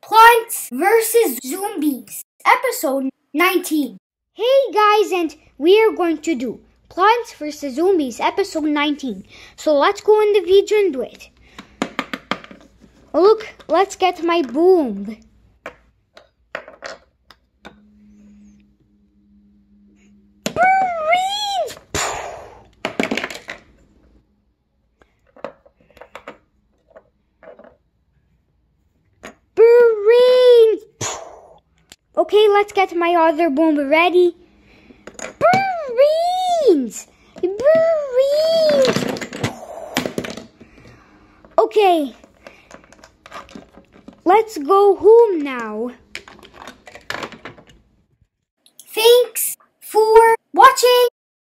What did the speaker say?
Plants vs. Zombies, episode 19. Hey guys, and we are going to do Plants vs. Zombies, episode 19. So let's go in the video and do it. Oh, look, let's get my boom. Okay, let's get my other bomb ready. Brains! Brains! Okay, let's go home now. Thanks for watching.